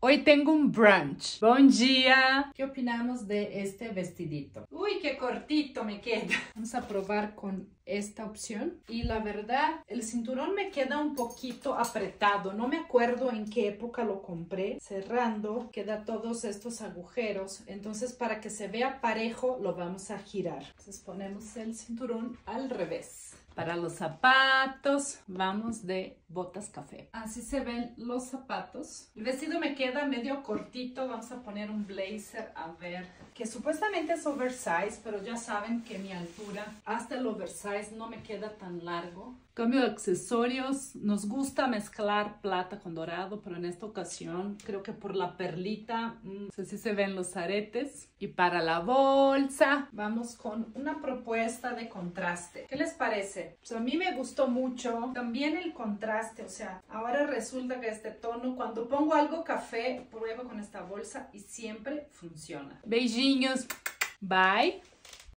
Hoy tengo un brunch. Buen día. ¿Qué opinamos de este vestidito? Uy, qué cortito me queda. Vamos a probar con esta opción. Y la verdad, el cinturón me queda un poquito apretado. No me acuerdo en qué época lo compré. Cerrando, queda todos estos agujeros. Entonces, para que se vea parejo, lo vamos a girar. Entonces, ponemos el cinturón al revés. Para los zapatos, vamos de botas café. Así se ven los zapatos. El vestido me queda medio cortito. Vamos a poner un blazer, a ver, que supuestamente es oversize, pero ya saben que mi altura hasta el oversize no me queda tan largo. Cambio de accesorios, nos gusta mezclar plata con dorado, pero en esta ocasión creo que por la perlita, no sé si se ven los aretes. Y para la bolsa, vamos con una propuesta de contraste. ¿Qué les parece? Pues a mí me gustó mucho también el contraste, o sea, ahora resulta que este tono, cuando pongo algo café, pruebo con esta bolsa y siempre funciona. Beijinhos, bye.